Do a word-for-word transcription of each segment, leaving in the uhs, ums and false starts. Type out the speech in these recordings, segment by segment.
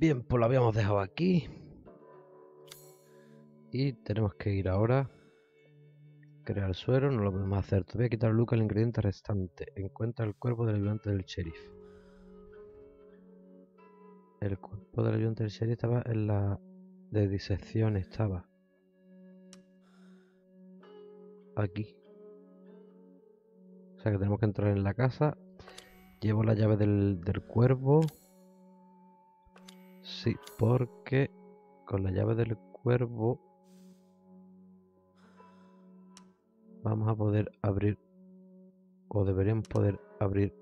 Bien, pues lo habíamos dejado aquí. Y tenemos que ir ahora. Crear suero, no lo podemos hacer. Te voy a quitar Luca el ingrediente restante. Encuentra el cuerpo del ayudante del sheriff. El cuerpo del ayudante del sheriff estaba en la de disección, estaba aquí. O sea que tenemos que entrar en la casa. Llevo la llave del, del cuervo. Sí, porque con la llave del cuervo vamos a poder abrir, o deberíamos poder abrir.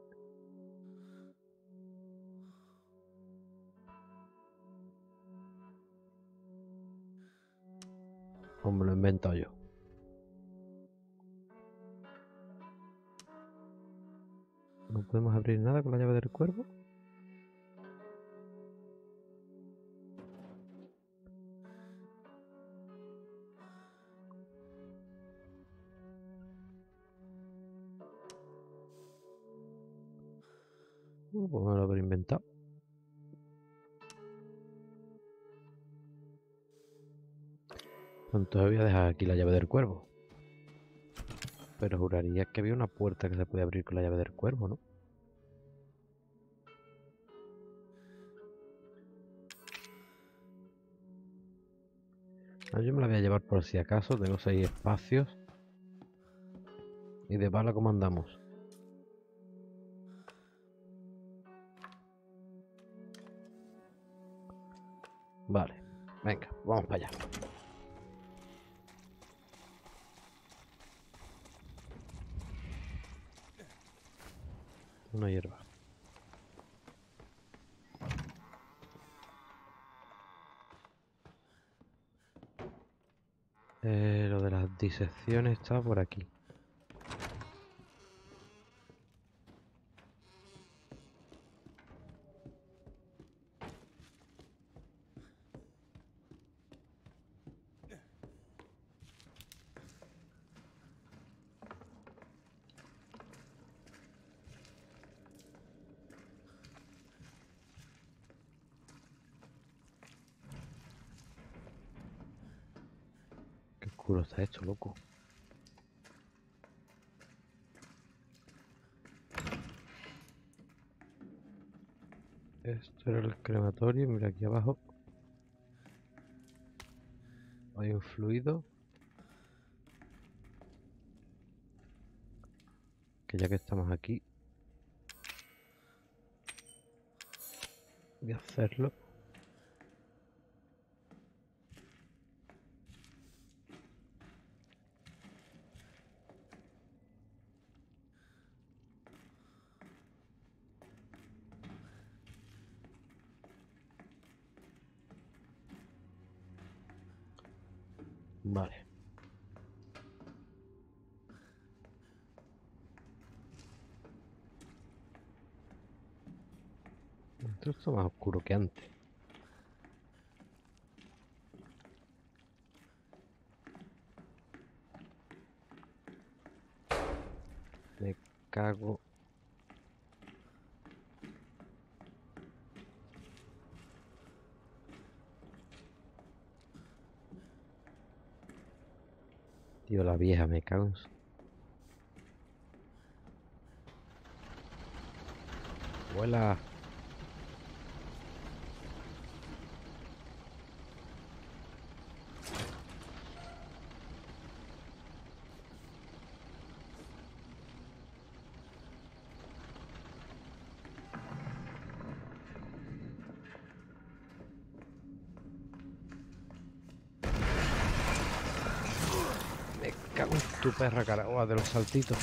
O me lo he inventado yo. No podemos abrir nada con la llave del cuervo. Uh, pues me lo habré inventado. Entonces voy a dejar aquí la llave del cuervo. Pero juraría que había una puerta que se puede abrir con la llave del cuervo, ¿no? Ah, yo me la voy a llevar por si acaso. Tengo seis espacios. Y de bala, ¿cómo andamos? Vale, venga, vamos para allá. Una hierba. Eh, lo de las disecciones está por aquí. Qué oscuro está esto, loco. Esto era el crematorio. Mira aquí abajo. Hay un fluido. Que ya que estamos aquí, voy a hacerlo. Vale. Esto está más oscuro que antes. Me cago. Tío, la vieja, me cago en su... Vuela. Me cago en tu perra caragoa de los saltitos.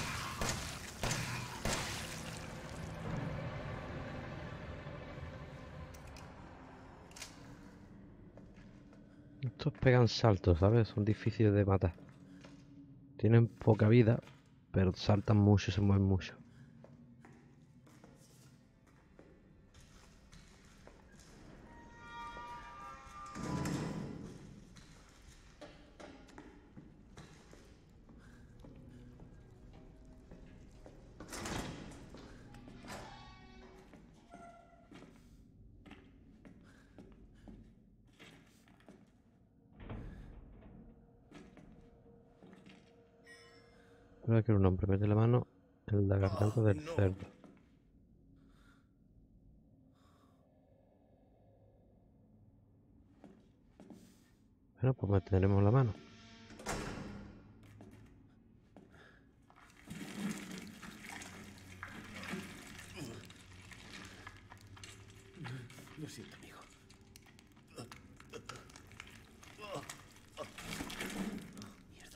Estos pegan saltos, ¿sabes? Son difíciles de matar. Tienen poca vida, pero saltan mucho y se mueven mucho. Ahora que un hombre mete la mano en la garganta Oh, del no. cerdo. Bueno, pues meteremos la mano. Lo siento, amigo. Mierda.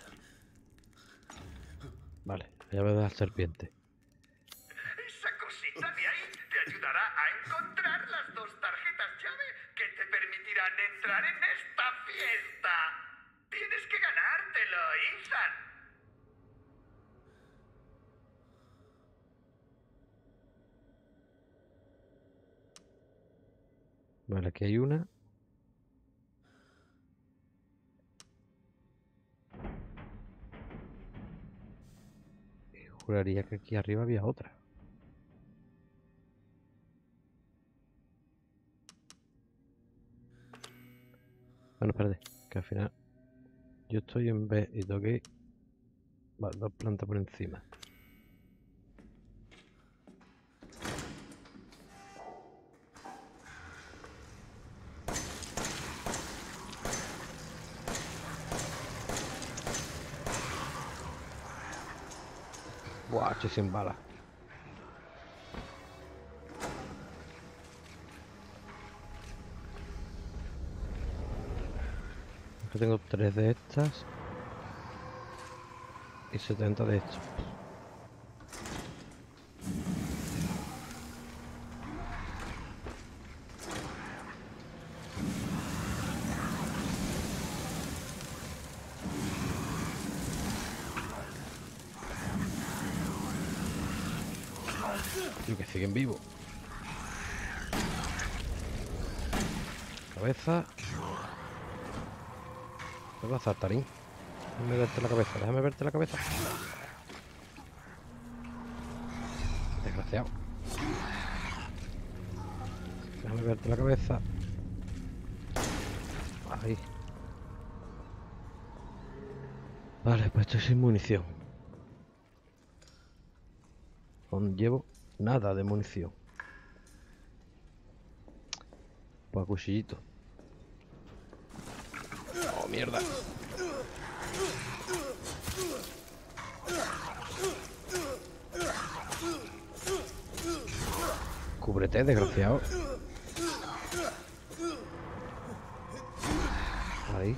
Vale, la llave de la serpiente. Esa cosita de ahí te ayudará a encontrar las dos tarjetas llave que te permitirán entrar en esta fiesta. Tienes que ganártelo, Ethan. Vale, aquí hay una. Y juraría que aquí arriba había otra. Bueno, espérate, que al final yo estoy en B y tengo que ir va, dos plantas por encima. Buah, estoy sin balas. Yo tengo tres de estas y setenta de estos. Tío, que siguen vivos. Cabeza. ¿Qué pasa, Tarín? Déjame verte la cabeza, déjame verte la cabeza. Desgraciado. Déjame verte la cabeza. Ahí. Vale, pues estoy sin munición. No llevo nada de munición. Pues a cuchillito. Oh, mierda. Cúbrete, desgraciado. Ahí.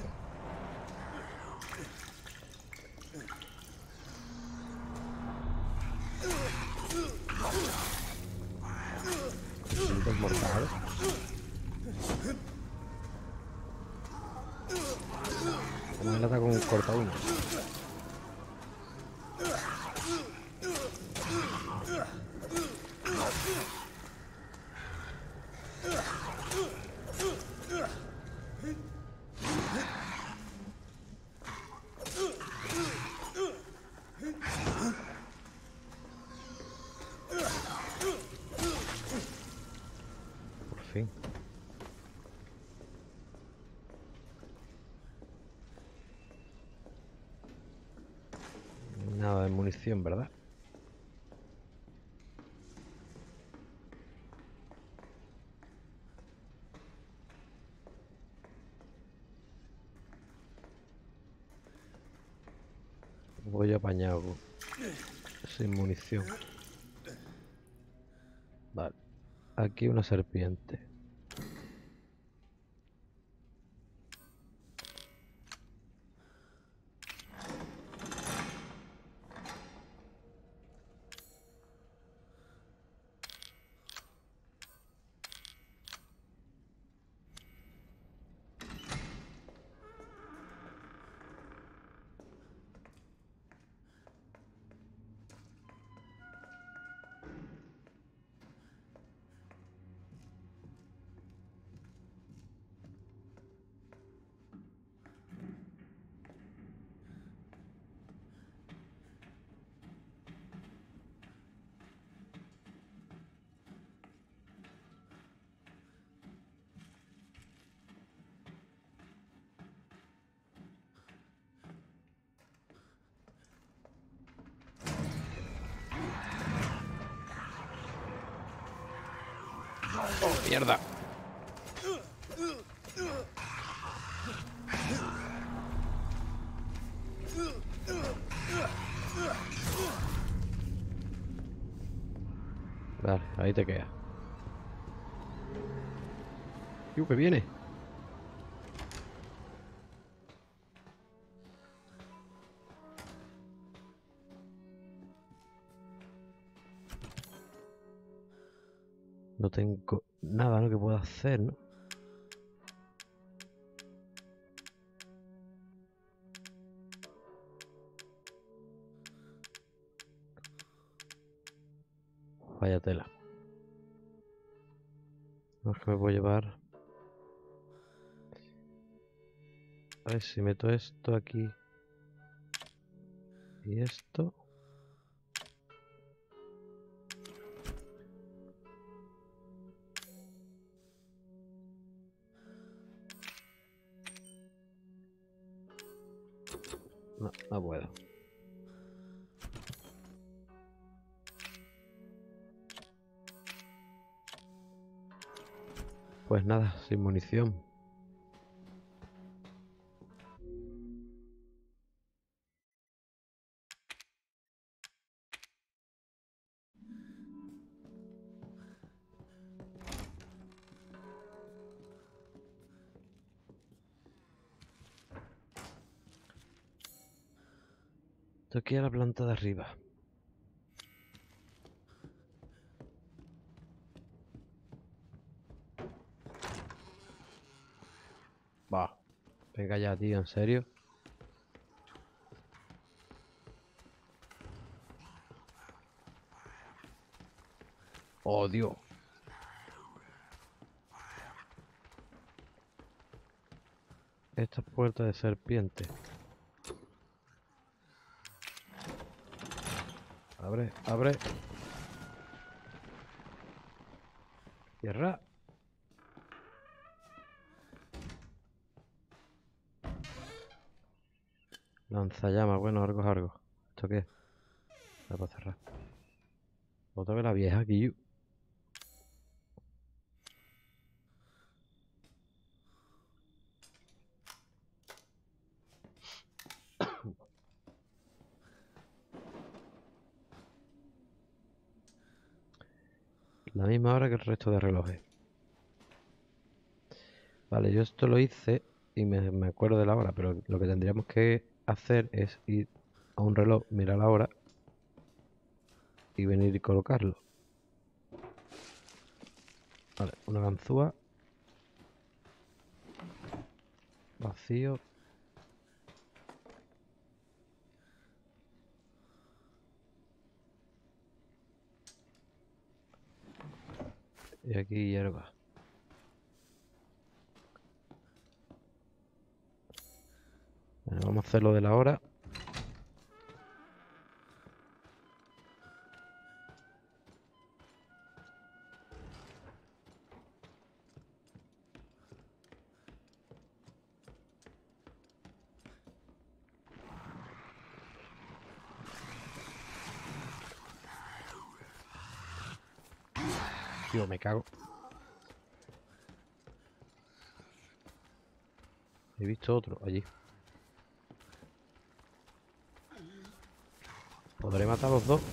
Cuchillito mortal. Como él ataca con un corta uno. Por fin. Nada de munición, ¿verdad? Voy apañado sin munición. Vale. Aquí una serpiente. ¡Oh, mierda! Vale, ahí te queda. ¡Yu, que viene! No tengo nada, ¿no?, que pueda hacer, ¿no? Vaya tela. No es que me puedo llevar. A ver si meto esto aquí. Y esto. No, no puedo. Pues nada, sin munición. Esto aquí a la planta de arriba. Va. Venga ya, tío, ¿en serio? Oh, Dios. Esta puerta de serpiente. Abre, abre. Cierra. Lanzallamas, bueno, algo es algo. ¿Esto qué es? La para cerrar. Otra vez la vieja aquí. La misma hora que el resto de relojes. Vale, yo esto lo hice y me, me acuerdo de la hora, pero lo que tendríamos que hacer es ir a un reloj, mirar la hora y venir y colocarlo. Vale, una ganzúa. Vacío. Y aquí hierba. Bueno, vamos a hacer lo de la hora. Tío, me cago. He visto otro allí. ¿Podré matar a los dos?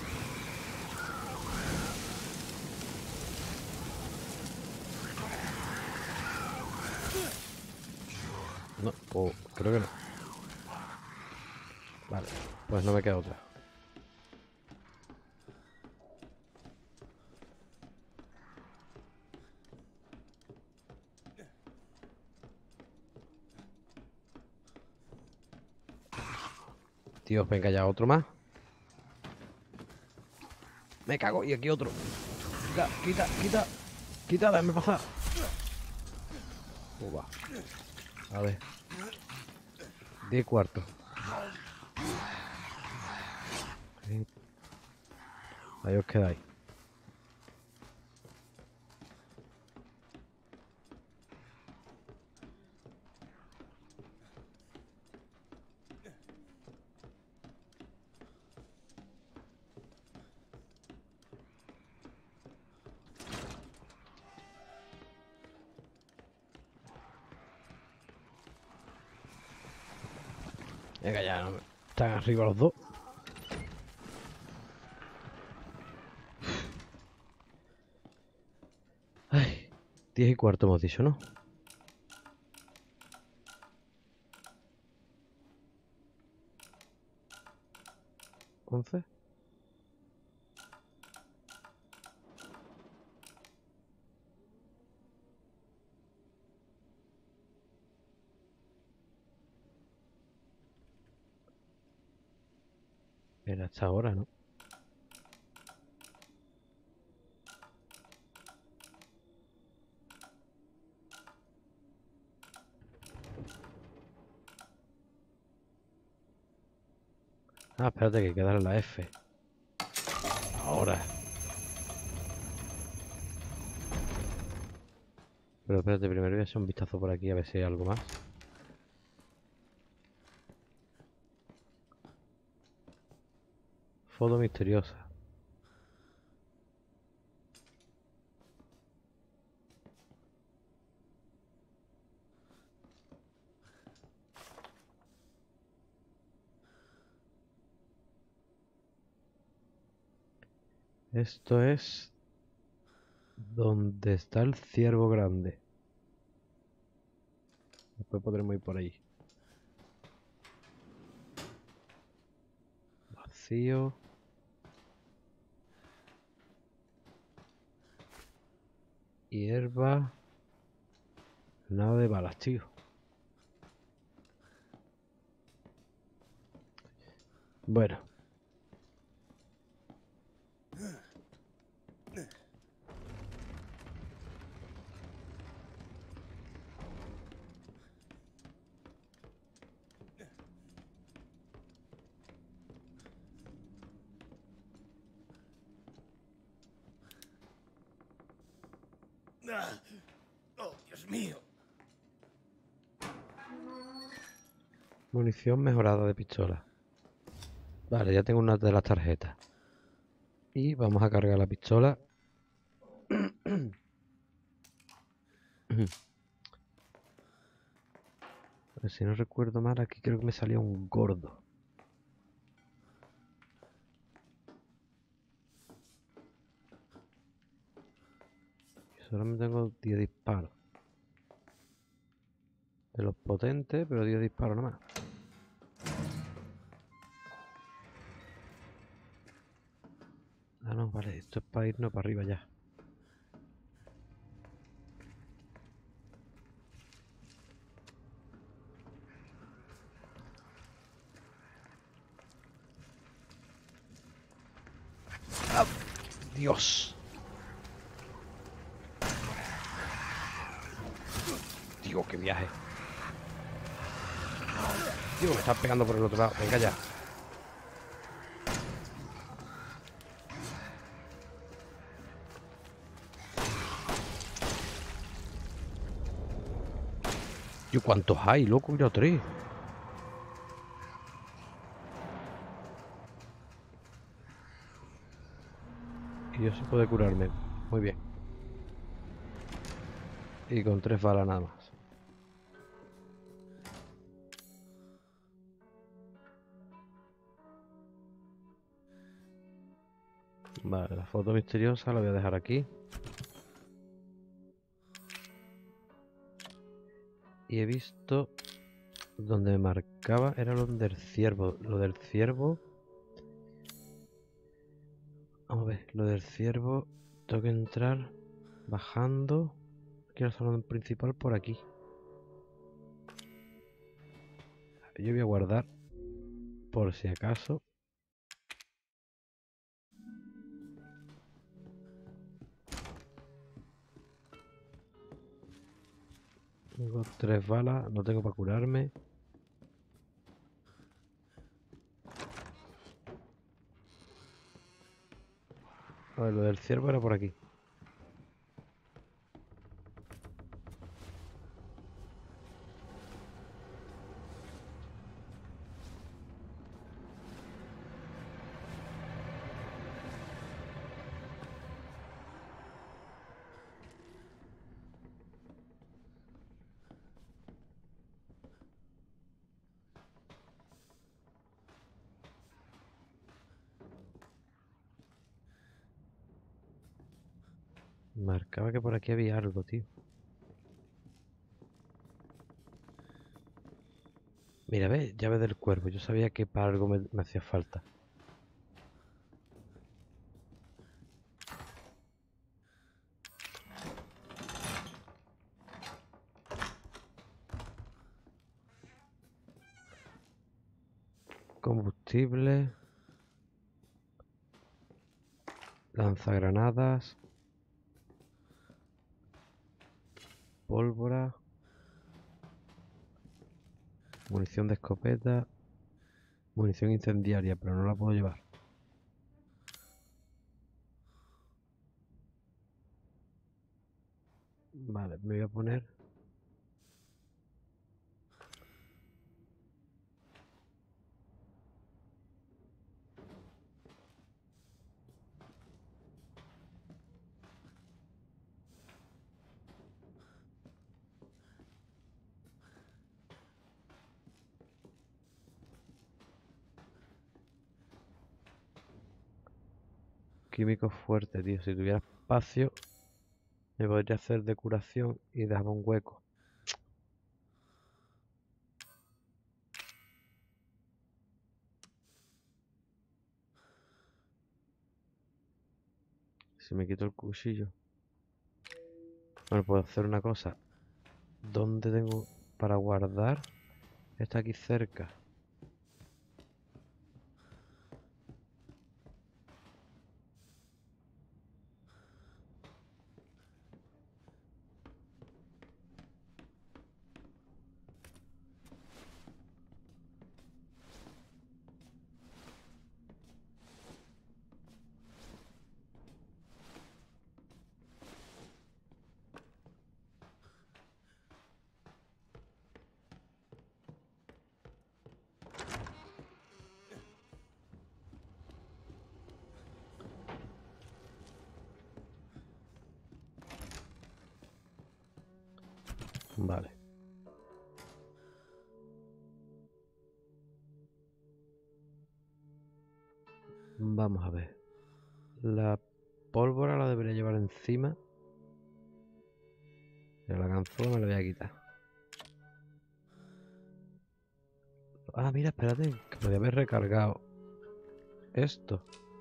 No, o creo que no. Vale, pues no me queda otra. Tío, venga ya, otro más. Me cago, y aquí otro. Quita, quita, quita. Quita, déjame pasar. Oh, va. A ver. Diez cuartos. Ahí os quedáis. Venga, ya. No me... Están arriba los dos. Ay, diez y cuarto hemos dicho, ¿no? once. Era hasta ahora, ¿no? Ah, espérate, que hay que darle la F. Ahora. Pero espérate, primero voy a hacer un vistazo por aquí a ver si hay algo más. Foto misteriosa. Esto es donde está el ciervo grande. Después podremos ir por ahí. Vacío. Hierba. Nada de balas, tío. Bueno. Ah. Oh, Dios mío. Munición mejorada de pistola. Vale, ya tengo una de las tarjetas. Y vamos a cargar la pistola. Pero si no recuerdo mal, aquí creo que me salía un gordo. Y solamente tengo diez disparos. De los potentes, pero diez disparos nada más. Ah, no, vale, esto es para irnos para arriba ya. ¡Ah! ¡Dios! Dios, qué viaje. Digo, me estás pegando por el otro lado. Venga ya. Tío, ¿cuántos hay, loco? Mira, tres. Y yo sí puedo curarme. Muy bien. Y con tres balas nada más. Vale, la foto misteriosa la voy a dejar aquí. Y he visto... Donde me marcaba era lo del ciervo. Lo del ciervo... Vamos a ver, lo del ciervo... Tengo que entrar bajando... Aquí al salón principal por aquí. Yo voy a guardar por si acaso. Tengo tres balas, no tengo para curarme. A ver, lo del ciervo era por aquí. Marcaba que por aquí había algo, tío. Mira, ve, llave del cuervo. Yo sabía que para algo me, me hacía falta. Combustible. Lanzagranadas. Pólvora. Munición de escopeta. Munición incendiaria, pero no la puedo llevar. Vale, me voy a poner... Químico fuerte, tío. Si tuviera espacio, me podría hacer de curación y dejar un hueco. Si me quito el cuchillo. Bueno, puedo hacer una cosa. ¿Dónde tengo para guardar? Está aquí cerca. Vale. Vamos a ver. La pólvora la debería llevar encima. Pero la ganzúa me la voy a quitar. Ah, mira, espérate. Que podía haber recargado esto.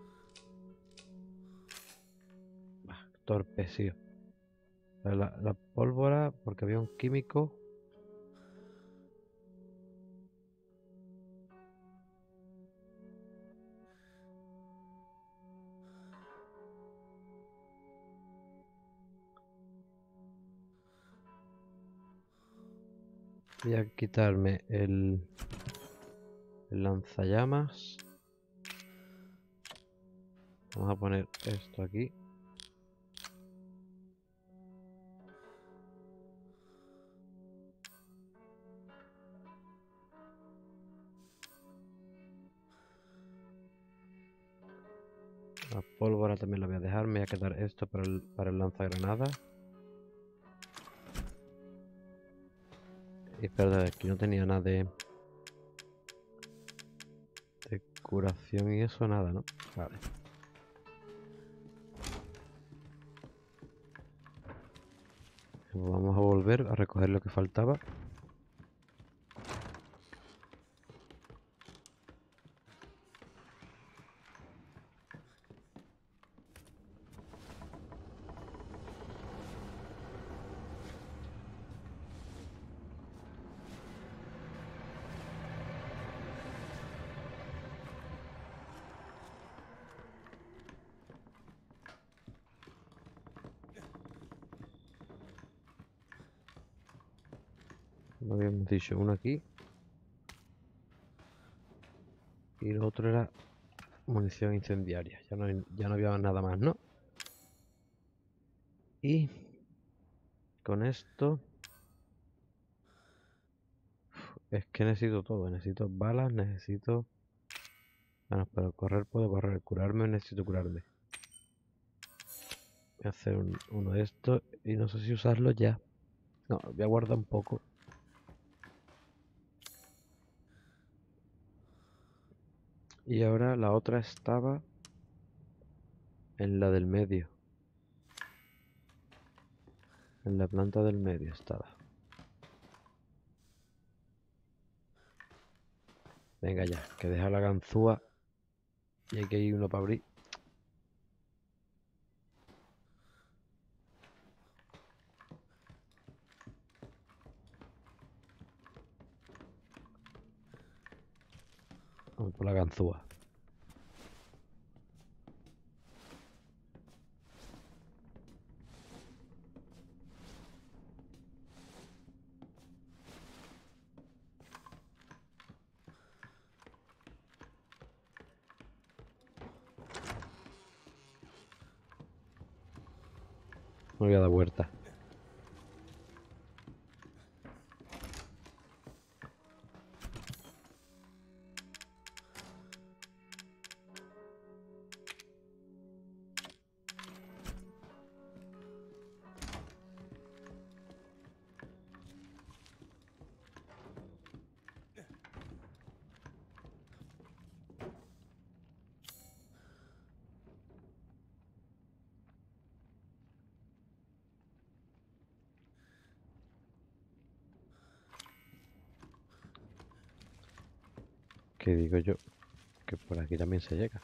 Bah, torpecillo. La, la pólvora, porque había un químico. Voy a quitarme el, el lanzallamas. Vamos a poner esto aquí. La pólvora también la voy a dejar. Me voy a quedar esto para el, para el lanzagranadas. Y espera, aquí no tenía nada de, de curación y eso, nada, ¿no? Vale. Vamos a volver a recoger lo que faltaba. Lo habíamos dicho, uno aquí. Y lo otro era munición incendiaria. Ya no, ya no había nada más, ¿no? Y con esto... Es que necesito todo. Necesito balas, necesito... Bueno, pero correr puedo correr. Curarme necesito curarme. Voy a hacer un, uno de estos y no sé si usarlo ya. No, voy a guardar un poco. Y ahora la otra estaba en la del medio. En la planta del medio estaba. Venga ya, que deja la ganzúa. Y hay que ir uno para abrir. Vamos por la ganzúa. Me voy a dar vuelta. ¿Qué digo yo? Que por aquí también se llega.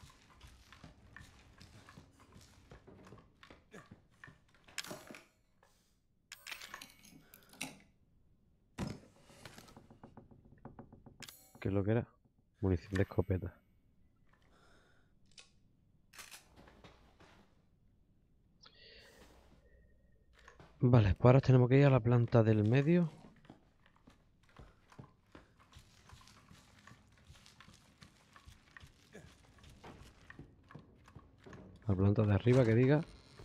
¿Qué es lo que era? Munición de escopeta. Vale, pues ahora tenemos que ir a la planta del medio. La planta de arriba que diga.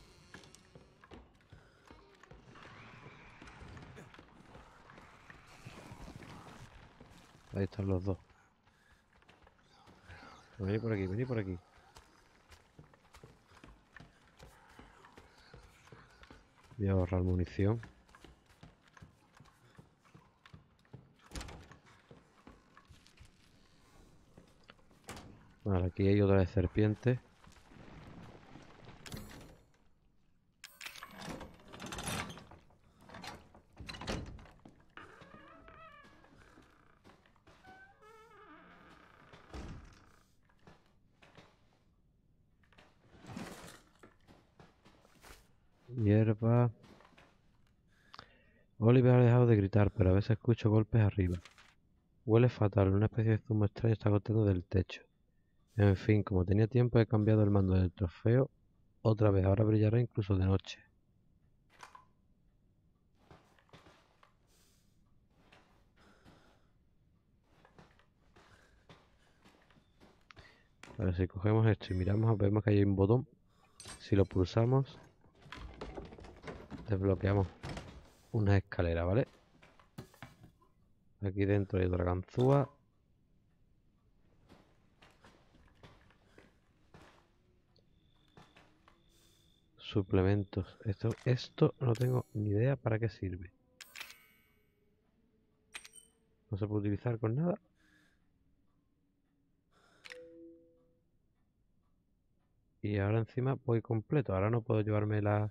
Ahí están los dos. Vení por aquí, vení por aquí. Voy a ahorrar munición. Vale, aquí hay otra de serpiente. Hierba. Oliver ha dejado de gritar, pero a veces escucho golpes arriba. Huele fatal, una especie de zumo extraño está goteando del techo. En fin, como tenía tiempo he cambiado el mando del trofeo otra vez, ahora brillará incluso de noche. A ver, si cogemos esto y miramos, vemos que hay un botón. Si lo pulsamos, desbloqueamos una escalera, ¿vale? Aquí dentro hay otra ganzúa. Suplementos. Esto, esto no tengo ni idea para qué sirve. No se puede utilizar con nada. Y ahora encima voy completo. Ahora no puedo llevarme la,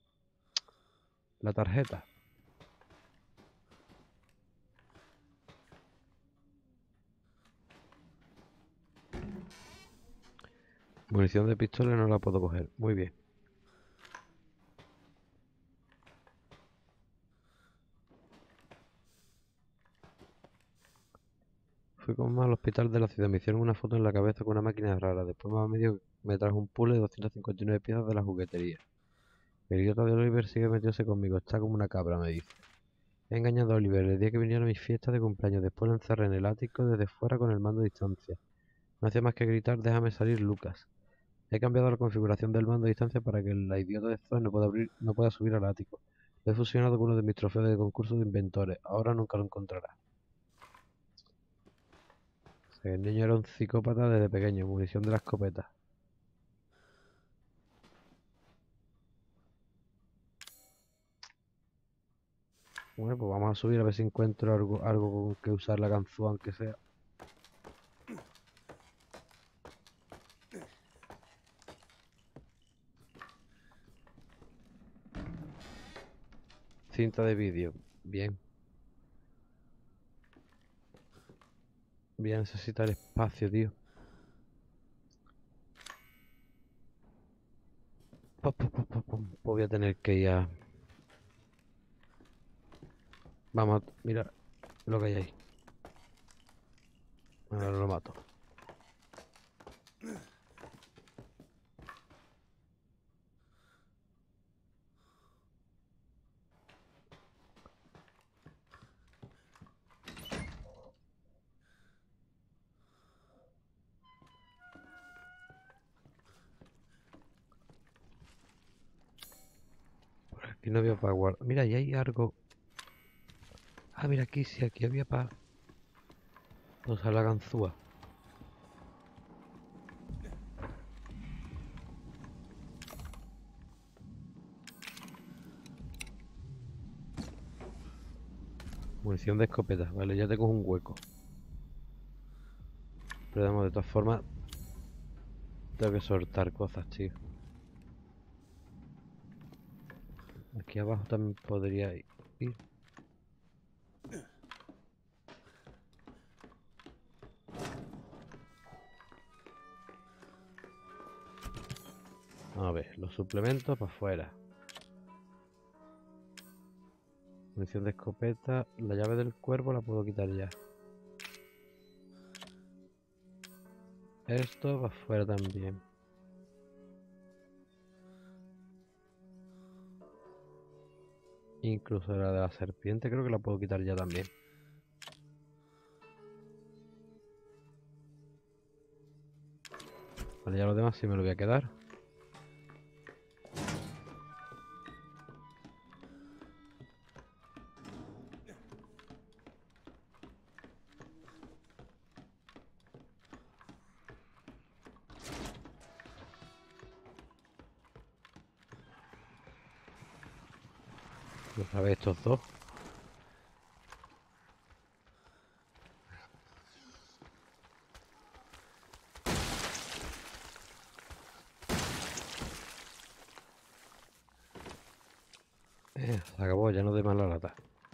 la tarjeta. Munición de pistola no la puedo coger. Muy bien. Fui con mamá al hospital de la ciudad. Me hicieron una foto en la cabeza con una máquina rara. Después mamá me dio, me trajo un puzzle de doscientas cincuenta y nueve piezas de la juguetería. El idiota de Oliver sigue metiéndose conmigo. Está como una cabra, me dice. He engañado a Oliver el día que vinieron a mi fiesta de cumpleaños. Después lo encerré en el ático desde fuera con el mando a distancia. No hacía más que gritar, déjame salir, Lucas. He cambiado la configuración del mando a distancia para que la idiota de Zoe no pueda abrir, no pueda subir al ático. Lo he fusionado con uno de mis trofeos de concurso de inventores. Ahora nunca lo encontrará. O sea, el niño era un psicópata desde pequeño. Munición de la escopeta. Bueno, pues vamos a subir a ver si encuentro algo, algo con que usar la ganzúa, aunque sea. cinta de vídeo. Bien. Voy a necesitar espacio, tío. Pum, pum, pum, pum, pum. Pues voy a tener que ir a... Vamos, a... mira lo que hay ahí. Ahora lo mato. Por aquí no había para guardar. Mira, ahí hay algo. Ah, mira aquí, sí, aquí había para... usar la ganzúa. Munición de escopeta. Vale, ya tengo un hueco. Pero vamos, de todas formas... tengo que soltar cosas, tío. Aquí abajo también podría ir. A ver, los suplementos para afuera. Munición de escopeta. La llave del cuervo la puedo quitar ya. Esto para afuera también. Incluso la de la serpiente creo que la puedo quitar ya también. Vale, ya lo demás sí me lo voy a quedar. Otra vez estos dos. Eh, se acabó, ya no de mala lata.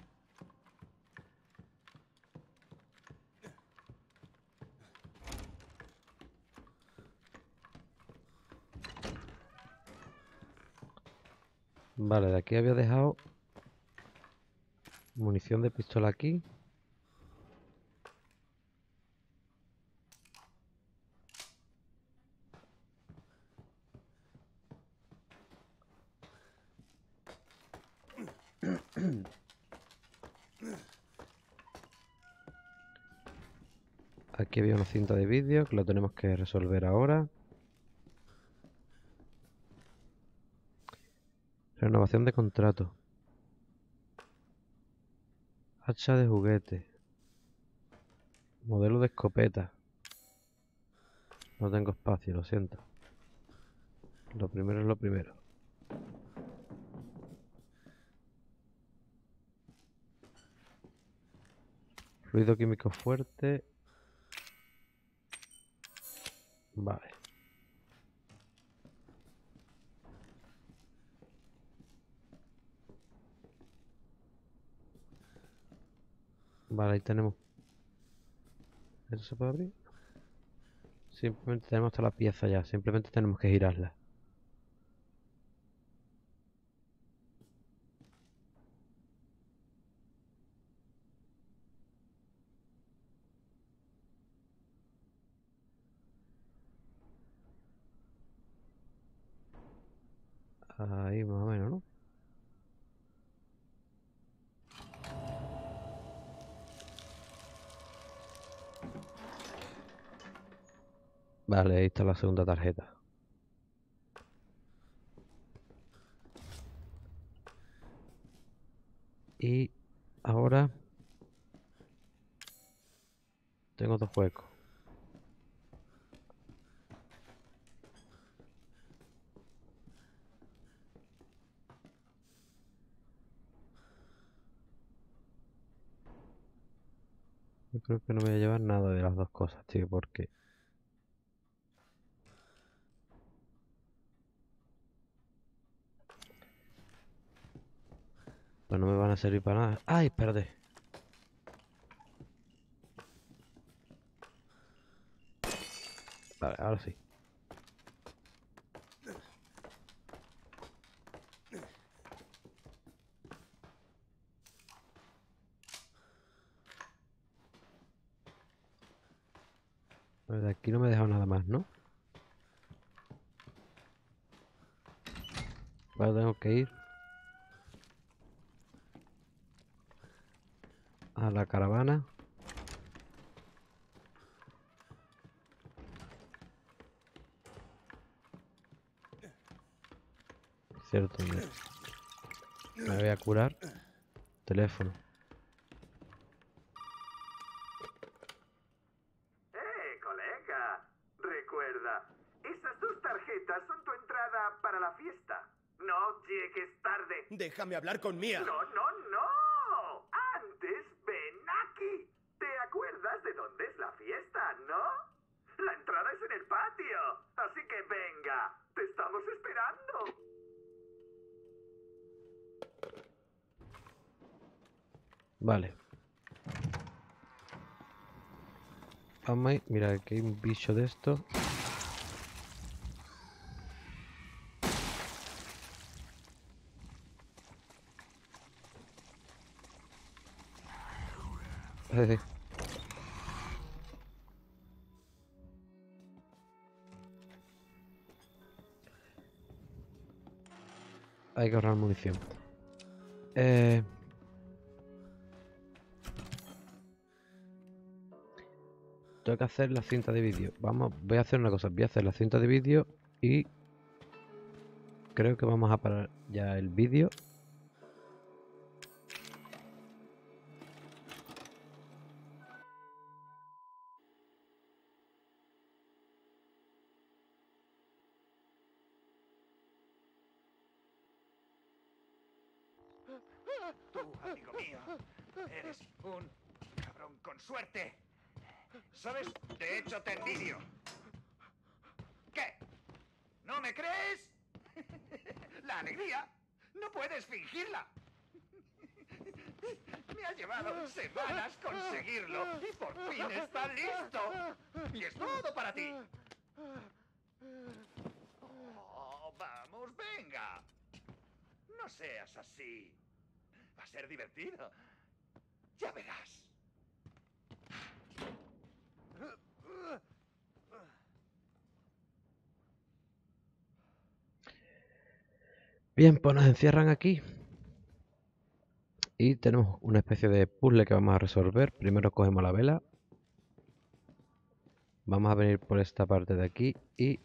Vale, de aquí había dejado munición de pistola aquí. Aquí había una cinta de vídeo que lo tenemos que resolver ahora. Renovación de contrato. Hacha de juguete. Modelo de escopeta. No tengo espacio, lo siento. Lo primero es lo primero. Ruido químico fuerte. Vale. Vale, ahí tenemos. ¿Eso se puede abrir? Simplemente tenemos toda la pieza ya. Simplemente tenemos que girarla. Ahí más o menos, ¿no? Vale, ahí está la segunda tarjeta. Y ahora tengo dos huecos. Yo creo que no me voy a llevar nada de las dos cosas, tío, porque... Pues no me van a servir para nada. ¡Ay, espérate! Vale, ahora sí. Pues de aquí no me he dejado nada más, ¿no? Ahora tengo que ir a la caravana. Cierto, me, me voy a curar. Teléfono. ¡Eh, colega! Recuerda, esas dos tarjetas son tu entrada para la fiesta. No llegues tarde. Déjame hablar con Mía. No, no, no. Antes ven aquí. ¿Te acuerdas de dónde es la fiesta, no? La entrada es en el patio. Así que venga, te estamos esperando. Vale. Vamos ahí. Mira, aquí hay un bicho de esto. Jeje. Hay que ahorrar munición. Eh... Tengo que hacer la cinta de vídeo. Vamos, voy a hacer una cosa. Voy a hacer la cinta de vídeo y creo que vamos a parar ya el vídeo. Tú, amigo mío, eres un cabrón con suerte. ¿Sabes? De hecho, te envidio. ¿Qué? ¿No me crees? La alegría no puedes fingirla. Me ha llevado semanas conseguirlo y por fin está listo. Y es todo para ti. Oh, vamos, venga. No seas así. Va a ser divertido. Ya verás. Bien, pues nos encierran aquí. Y tenemos una especie de puzzle que vamos a resolver. Primero cogemos la vela. Vamos a venir por esta parte de aquí y...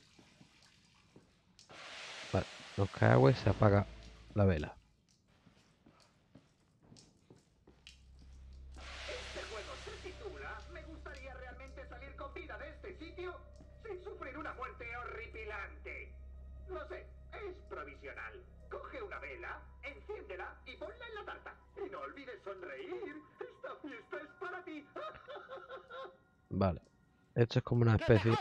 Vale, nos cae agua y se apaga la vela. Este juego se titula Me gustaría realmente salir con vida de este sitio sin sufrir una muerte horripilante. No sé, es provisional. Coge una vela, enciéndela y ponla en la tarta. Y no olvides sonreír. Esta fiesta es para ti. Vale. Esto es como una especie...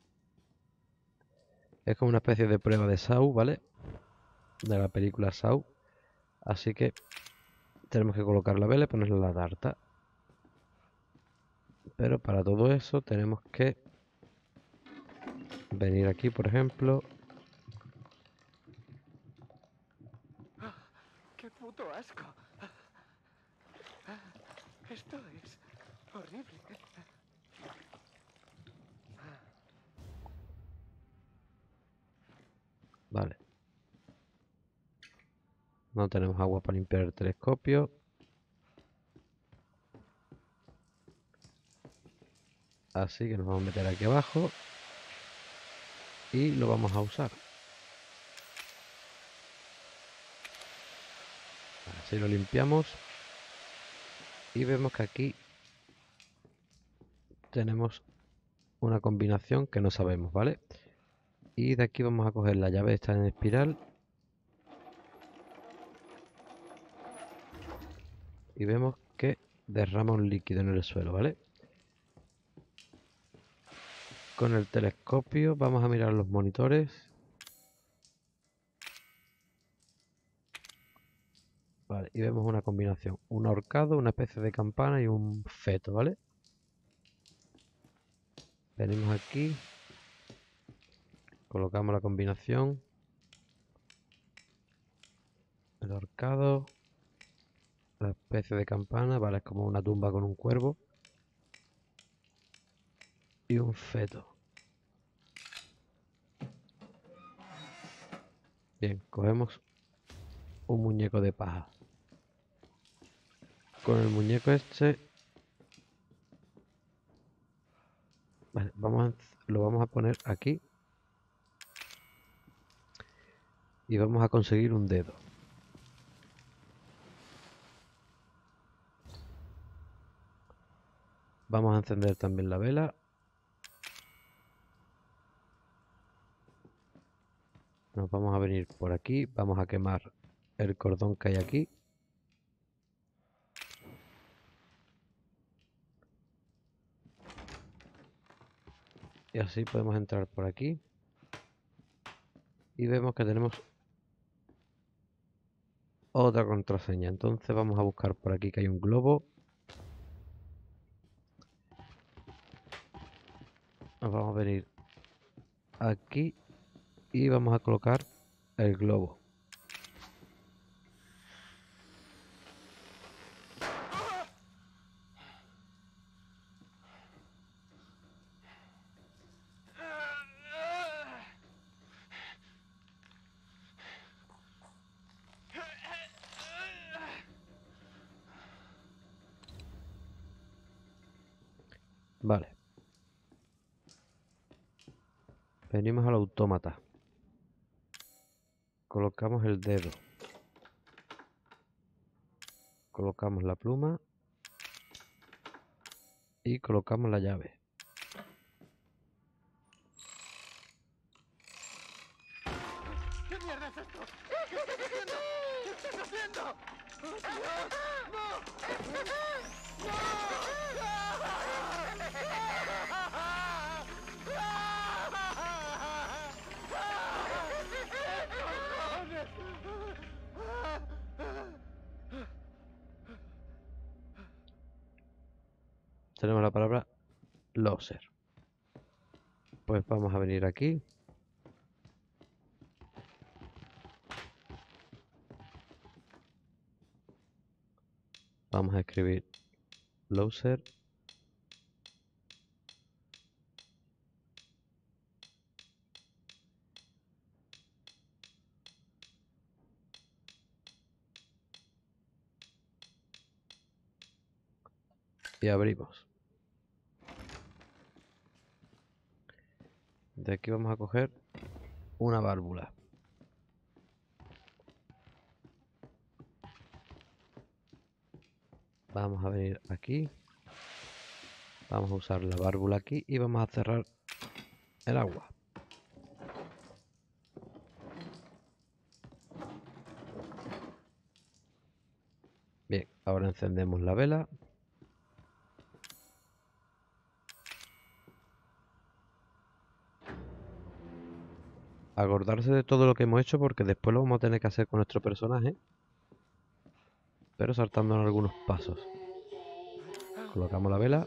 Es como una especie de prueba de Saw, ¿vale? De la película Saw. Así que tenemos que colocar la vela y ponerla en la tarta. Pero para todo eso tenemos que venir aquí, por ejemplo. ¡Qué puto asco! Esto es horrible. Vale. No tenemos agua para limpiar el telescopio. Así que nos vamos a meter aquí abajo. Y lo vamos a usar. Así lo limpiamos. Y vemos que aquí tenemos una combinación que no sabemos, ¿vale? Y de aquí vamos a coger la llave esta en espiral. Y vemos que derrama un líquido en el suelo, ¿vale? Con el telescopio vamos a mirar los monitores. Vale. Vale, y vemos una combinación. Un ahorcado, una especie de campana y un feto, ¿vale? Venimos aquí. Colocamos la combinación. El ahorcado. La especie de campana, vale, es como una tumba con un cuervo. Y un feto. Bien, cogemos un muñeco de paja. Con el muñeco este... Vale, vamos a, lo vamos a poner aquí. Y vamos a conseguir un dedo. Vamos a encender también la vela. Nos vamos a venir por aquí. Vamos a quemar el cordón que hay aquí. Y así podemos entrar por aquí. Y vemos que tenemos otra contraseña. Entonces vamos a buscar por aquí que hay un globo. Nos vamos a venir aquí. Y vamos a colocar el globo. Vale. Venimos al autómata. Colocamos el dedo. Colocamos la pluma. Y colocamos la llave. ¿Qué mierda es esto? ¿Qué estás haciendo? ¿Qué estás haciendo? ¡Oh, Dios! ¡No! Tenemos la palabra loser. Pues vamos a venir aquí. Vamos a escribir loser. Y abrimos. De aquí vamos a coger una válvula. Vamos a venir aquí. Vamos a usar la válvula aquí y vamos a cerrar el agua. Bien, ahora encendemos la vela. Acordarse de todo lo que hemos hecho porque después lo vamos a tener que hacer con nuestro personaje. Pero saltándonos algunos pasos. Colocamos la vela.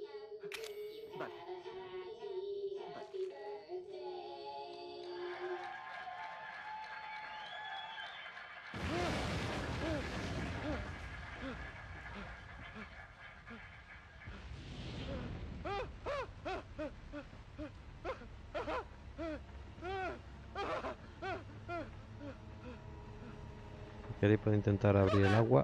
Queréis puede intentar abrir el agua.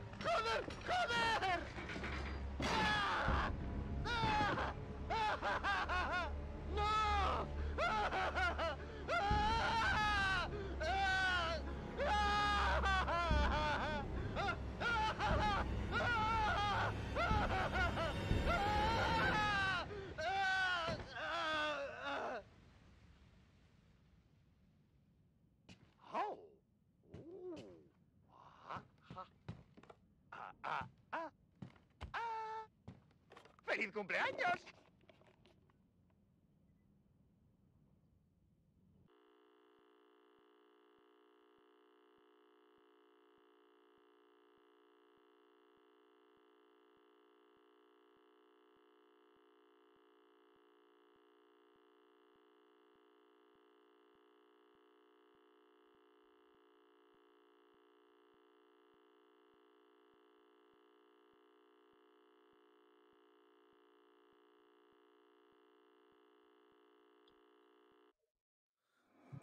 ¡Feliz cumpleaños!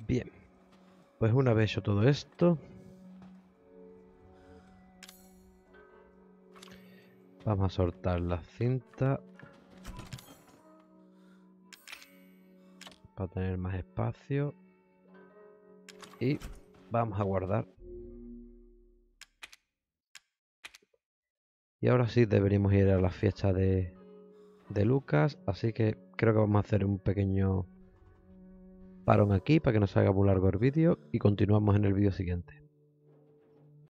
Bien, pues una vez hecho todo esto, vamos a soltar la cinta para tener más espacio y vamos a guardar. Y ahora sí deberíamos ir a la fiesta de, de Lucas, así que creo que vamos a hacer un pequeño parón aquí para que no se haga muy largo el vídeo y continuamos en el vídeo siguiente.